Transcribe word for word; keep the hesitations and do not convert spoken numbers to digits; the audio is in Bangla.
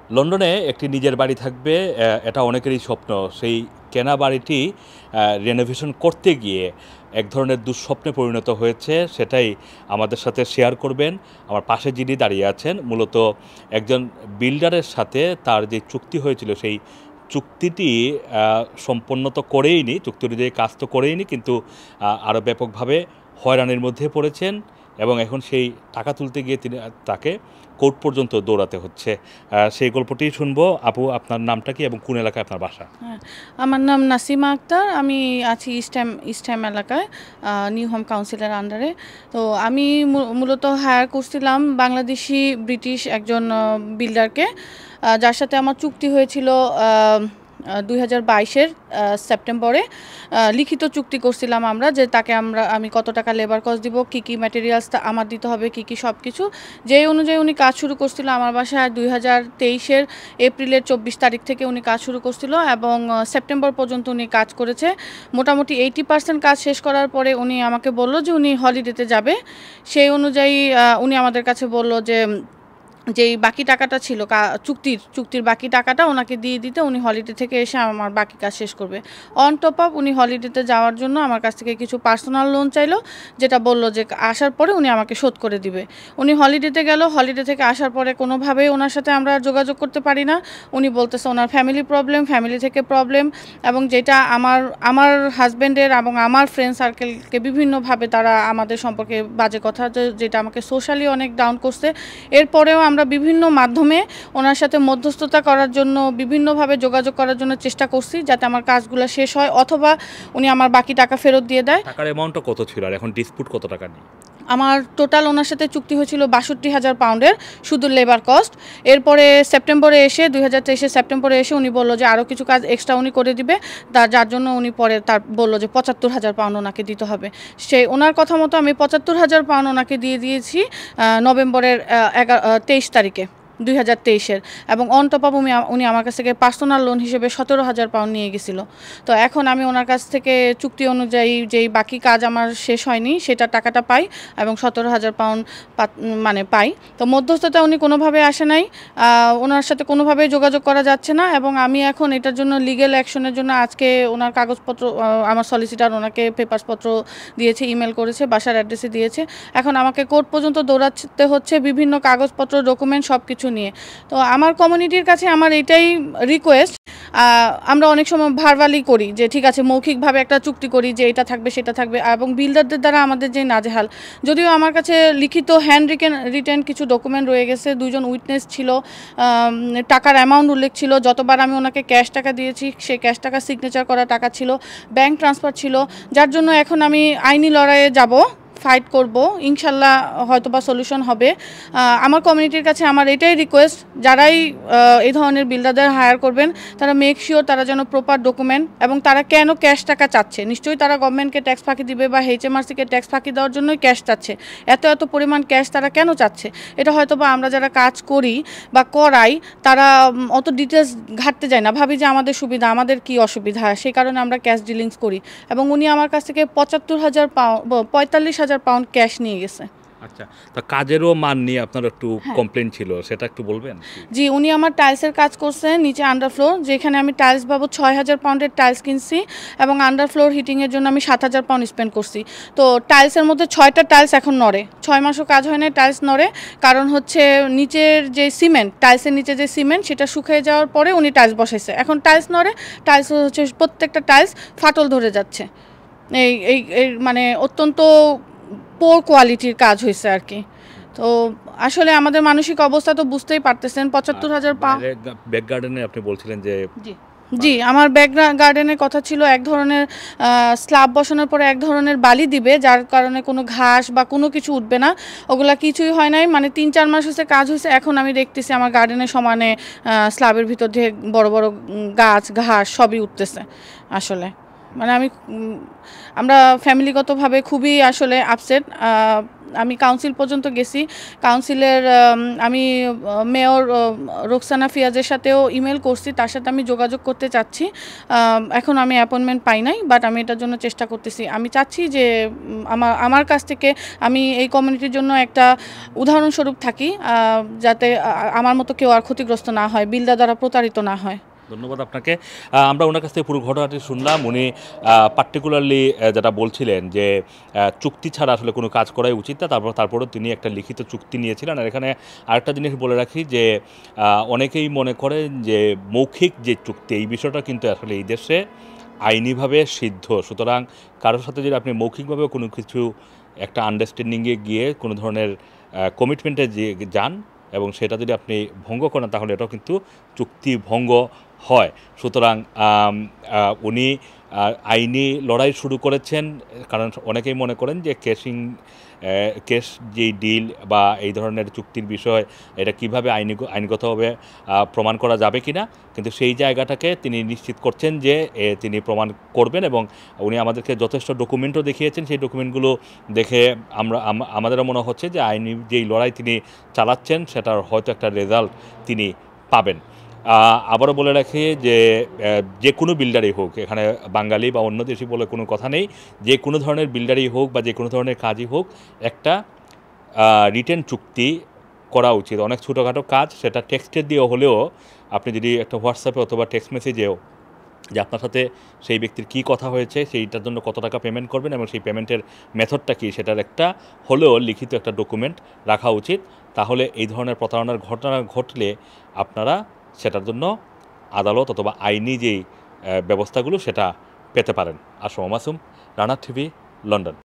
লন্ডনে একটি নিজের বাড়ি থাকবে, আহ, এটা অনেকেরই স্বপ্ন। সেই কেনা বাড়িটি রেনোভেশন করতে গিয়ে এক ধরনের দুঃস্বপ্নে পরিণত হয়েছে, সেটাই আমাদের সাথে শেয়ার করবেন। আমার পাশে যিনি দাঁড়িয়ে আছেন মূলত একজন বিল্ডারের সাথে তার যে চুক্তি হয়েছিল সেই চুক্তিটি আহ, সম্পন্ন তো করেইনি, চুক্তি অনুযায়ী কাজ তো করেইনি, কিন্তু আহ, আরও ব্যাপকভাবে হয়রানির মধ্যে পড়েছেন এবং এখন সেই টাকা তুলতে গিয়ে তিনি তাকে কোর্ট পর্যন্ত দৌড়াতে হচ্ছে। আহ, সেই গল্পটি শুনবো। আপু, আপনার নামটা কি এবং কোন এলাকায় আপনার বাসা? হ্যাঁ, আমার নাম নাসিমা আক্তার। আমি আছি ইস্টহ্যাম ইস্টহ্যাম এলাকায়, আহ, নিউ হোম কাউন্সিলের আন্ডারে। তো আমি মূ- মূলত হায়ার করছিলাম বাংলাদেশি ব্রিটিশ একজন বিল্ডারকে, যার সাথে আমার চুক্তি হয়েছিল দুই হাজার বাইশের সেপ্টেম্বরে। আহ, লিখিত চুক্তি করছিলাম আমরা, যে তাকে আমরা আমি কত টাকা লেবার কস্ট দিব, কী কী ম্যাটেরিয়ালস আমার দিতে হবে, কী কী সব কিছু। যেই অনুযায়ী উনি কাজ শুরু করছিল আমার বাসায় দুই হাজার তেইশের এপ্রিলের চব্বিশ তারিখ থেকে উনি কাজ শুরু করছিল এবং আহ, সেপ্টেম্বর পর্যন্ত উনি কাজ করেছে। মোটামুটি এইটি পার্সেন্ট কাজ শেষ করার পরে উনি আমাকে বলল যে উনি হলিডেতে যাবে। সেই অনুযায়ী আহ, উনি আমাদের কাছে বলল যে যেই বাকি টাকাটা ছিল চুক্তির চুক্তির বাকি টাকাটা ওনাকে দিয়ে দিতে, উনি হলিডে থেকে এসে আমার বাকি কাজ শেষ করবে। অন টপ আপ উনি হলিডেতে যাওয়ার জন্য আমার কাছ থেকে কিছু পার্সোনাল লোন চাইলো, যেটা বললো যে আসার পরে উনি আমাকে শোধ করে দিবে। উনি হলিডেতে গেল, হলিডে থেকে আসার পরে কোনোভাবেই ওনার সাথে আমরা যোগাযোগ করতে পারি না। উনি বলতেছে ওনার ফ্যামিলি প্রবলেম, ফ্যামিলি থেকে প্রবলেম, এবং যেটা আমার আমার হাজব্যান্ডের এবং আমার ফ্রেন্ড সার্কেলকে বিভিন্নভাবে তারা আমাদের সম্পর্কে বাজে কথা, যেটা আমাকে সোশ্যালি অনেক ডাউন করছে। এরপরেও আমরা বিভিন্ন মাধ্যমে ওনার সাথে মধ্যস্থতা করার জন্য, বিভিন্নভাবে যোগাযোগ করার জন্য চেষ্টা করছি, যাতে আমার কাজগুলো শেষ হয় অথবা উনি আমার বাকি টাকা ফেরত দিয়ে দেয়। টাকার অ্যামাউন্টটা কত ছিল আর এখন ডিসপুট কত টাকা নিয়ে? আমার টোটাল ওনার সাথে চুক্তি হয়েছিল বাষট্টি হাজার পাউন্ডের, শুধু লেবার কস্ট। এরপরে সেপ্টেম্বরে এসে দুই হাজার তেইশে সেপ্টেম্বরে এসে উনি বললো যে আরও কিছু কাজ এক্সট্রা উনি করে দিবে, তার যার জন্য উনি পরে তার বললো যে পঁচাত্তর হাজার পাউন্ড ওনাকে দিতে হবে। সেই ওনার কথা মতো আমি পঁচাত্তর হাজার পাউন্ড ওনাকে দিয়ে দিয়েছি নভেম্বরের এগারো তেইশ তারিখে দুই হাজার তেইশের। এবং অন টপ আপ উনি উনি আমার কাছ থেকে পার্সোনাল লোন হিসেবে সতেরো হাজার পাউন্ড নিয়ে গেছিলো। তো এখন আমি ওনার কাছ থেকে চুক্তি অনুযায়ী যেই বাকি কাজ আমার শেষ হয়নি সেটা টাকাটা পাই এবং সতেরো হাজার পাউন্ড মানে পাই। তো মধ্যস্থতা উনি কোনোভাবে আসে নাই, ওনার সাথে কোনোভাবে যোগাযোগ করা যাচ্ছে না, এবং আমি এখন এটার জন্য লিগেল অ্যাকশনের জন্য আজকে ওনার কাগজপত্র, আমার সলিসিটার ওনাকে পেপারসপত্র দিয়েছে, ইমেল করেছে, বাসার অ্যাড্রেসে দিয়েছে। এখন আমাকে কোর্ট পর্যন্ত দৌড়াতে হচ্ছে বিভিন্ন কাগজপত্র, ডকুমেন্ট সব কিছু নিয়ে। তো আমার কমিউনিটির কাছে আমার এটাই রিকোয়েস্ট, আমরা অনেক সময় ভারবালি করি যে ঠিক আছে, মৌখিকভাবে একটা চুক্তি করি যে এটা থাকবে সেটা থাকবে, এবং বিল্ডারদের দ্বারা আমাদের যে নাজেহাল। যদিও আমার কাছে লিখিত হ্যান্ড রিটেন রিটেন কিছু ডকুমেন্ট রয়ে গেছে, দুইজন উইটনেস ছিল, টাকার অ্যামাউন্ট উল্লেখ ছিল, যতবার আমি ওনাকে ক্যাশ টাকা দিয়েছি সেই ক্যাশ টাকা সিগনেচার করা টাকা ছিল, ব্যাংক ট্রান্সফার ছিল, যার জন্য এখন আমি আইনি লড়াইয়ে যাব, ফাইট করব, ইনশাল্লাহ হয়তো বা সলিউশন হবে। আমার কমিউনিটির কাছে আমার এটাই রিকোয়েস্ট, যারাই এই ধরনের বিল্ডারদের হায়ার করবেন তারা মেক শিওর তারা যেন প্রপার ডকুমেন্ট, এবং তারা কেন ক্যাশ টাকা চাচ্ছে, নিশ্চয়ই তারা গভর্নমেন্টকে ট্যাক্স ফাঁকি দিবে বা এইচএমআরসিকে ট্যাক্স ফাঁকি দেওয়ার জন্যই ক্যাশ চাচ্ছে। এত এত পরিমাণ ক্যাশ তারা কেন চাচ্ছে, এটা হয়তো বা আমরা যারা কাজ করি বা করাই তারা অত ডিটেলস ঘাটতে যায় না, ভাবি যে আমাদের সুবিধা, আমাদের কি অসুবিধা, সেই কারণে আমরা ক্যাশ ডিলিংস করি। এবং উনি আমার কাছ থেকে পঁচাত্তর হাজার পাউন্ড পঁয়তাল্লিশ হাজার পাউন্ড ক্যাশ নিয়ে গেছে। আচ্ছা, তো কাজেরও মান নিয়ে আপনার একটু কমপ্লেন ছিল, সেটা একটু বলবেন? জি, উনি আমার টাইলসের কাজ করছে নিচে আন্ডার ফ্লোর, যেখানে আমি টাইলস বাবদ ছয় হাজার পাউন্ডের টাইলস কিনছি এবং আন্ডার ফ্লোর হিটিংয়ের জন্য আমি সাত হাজার পাউন্ড স্পেন্ড করছি। তো টাইলসের মধ্যে ছয়টা টাইলস এখন নড়ে, ছয় মাসও কাজ হয় না, টাইলস নড়ে। কারণ হচ্ছে নিচের যে সিমেন্ট, টাইলসের নিচে যে সিমেন্ট সেটা শুকিয়ে যাওয়ার পরে উনি টাইলস বসাইছে, এখন টাইলস নড়ে, টাইলস হচ্ছে প্রত্যেকটা টাইলস ফাটল ধরে যাচ্ছে। এই এই মানে অত্যন্ত পোর কোয়ালিটির কাজ হয়েছে আর কি। তো আসলে আমাদের মানসিক অবস্থা তো বুঝতেই পারতেছেন, পঁচাত্তর হাজার পাউন্ড। ব্যাক গার্ডেনে আপনি বলছিলেন যে জি জি আমার ব্যাক গার্ডেনের কথা ছিল এক ধরনের স্ল্যাব বসানোর পরে এক ধরনের বালি দিবে, যার কারণে কোনো ঘাস বা কোনো কিছু উঠবে না, ওগুলা কিছুই হয় নাই। মানে তিন চার মাস হয়েছে কাজ হয়েছে, এখন আমি দেখতেছি আমার গার্ডেনের সমানে স্ল্যাবের ভিতর দিয়ে বড় বড় গাছ ঘাস সবই উঠতেছে। আসলে মানে আমি আমরা ফ্যামিলিগতভাবে খুবই আসলে আপসেট। আমি কাউন্সিল পর্যন্ত গেছি। কাউন্সিলের আম, আমি আহ, মেয়র আহ, রোকসানা ফিয়াজের সাথেও ইমেল করছি, তার সাথে আমি যোগাযোগ করতে চাচ্ছি। আম, এখন আমি অ্যাপয়েন্টমেন্ট পাই নাই, বাট আমি এটার জন্য চেষ্টা করতেছি। আমি চাচ্ছি যে উম, আমার আমার কাছ থেকে আমি এই কমিউনিটির জন্য একটা উদাহরণস্বরূপ থাকি, আহ, যাতে আ- আমার মতো কেউ আর ক্ষতিগ্রস্ত না হয়, বিল্ডার দ্বারা প্রতারিত না হয়। ধন্যবাদ আপনাকে। আহ, আমরা ওনার কাছ থেকে পুরো ঘটনাটি শুনলাম। উনি পার্টিকুলারলি যেটা বলছিলেন যে আহ, চুক্তি ছাড়া আসলে কোনো কাজ করাই উচিত না, তারপর তারপরেও তিনি একটা লিখিত চুক্তি নিয়েছিলেন। আর এখানে আরেকটা জিনিস বলে রাখি যে আহ, অনেকেই মনে করেন যে মৌখিক যে চুক্তি, এই বিষয়টা কিন্তু আসলে এই দেশে আইনিভাবে সিদ্ধ। সুতরাং কারোর সাথে যদি আপনি মৌখিকভাবে কোনো কিছু একটা আন্ডারস্ট্যান্ডিংয়ে গিয়ে কোনো ধরনের কমিটমেন্টে যে যান এবং সেটা যদি আপনি ভঙ্গ করেন, তাহলে এটাও কিন্তু চুক্তি ভঙ্গ হয়। সুতরাং আম, আহ, উনি আহ, আইনি লড়াই শুরু করেছেন, কারণ অনেকেই মনে করেন যে কেসিং কেস যেই ডিল বা এই ধরনের চুক্তির বিষয়, এটা কিভাবে আইনি আইনগতভাবে আহ, প্রমাণ করা যাবে কি না, কিন্তু সেই জায়গাটাকে তিনি নিশ্চিত করছেন যে এ, তিনি প্রমাণ করবেন। এবং উনি আমাদেরকে যথেষ্ট ডকুমেন্টও দেখিয়েছেন। সেই ডকুমেন্টগুলো দেখে আমরা আম- আমাদেরও মনে হচ্ছে যে আইনি যেই লড়াই তিনি চালাচ্ছেন সেটার হয়তো একটা রেজাল্ট তিনি পাবেন। আহ, আবারও বলে রাখি যে আহ, যে কোনো বিল্ডারই হোক, এখানে বাঙালি বা অন্য দেশি বলে কোনো কথা নেই, যে কোনো ধরনের বিল্ডারই হোক বা যে কোনো ধরনের কাজই হোক, একটা রিটেন চুক্তি করা উচিত। অনেক ছোটোখাটো কাজ, সেটা টেক্সটের দিয়ে হলেও আপনি যদি একটা হোয়াটসঅ্যাপে অথবা টেক্সট মেসেজেও যে আপনার সাথে সেই ব্যক্তির কী কথা হয়েছে, সেইটার জন্য কত টাকা পেমেন্ট করবেন এবং সেই পেমেন্টের মেথডটা কী, সেটার একটা হলেও লিখিত একটা ডকুমেন্ট রাখা উচিত। তাহলে এই ধরনের প্রতারণার ঘটনা ঘটলে আপনারা সেটার জন্য আদালত অথবা আইনি যেই আহ, ব্যবস্থাগুলো সেটা পেতে পারেন। Assam Masum, Rana TV, London.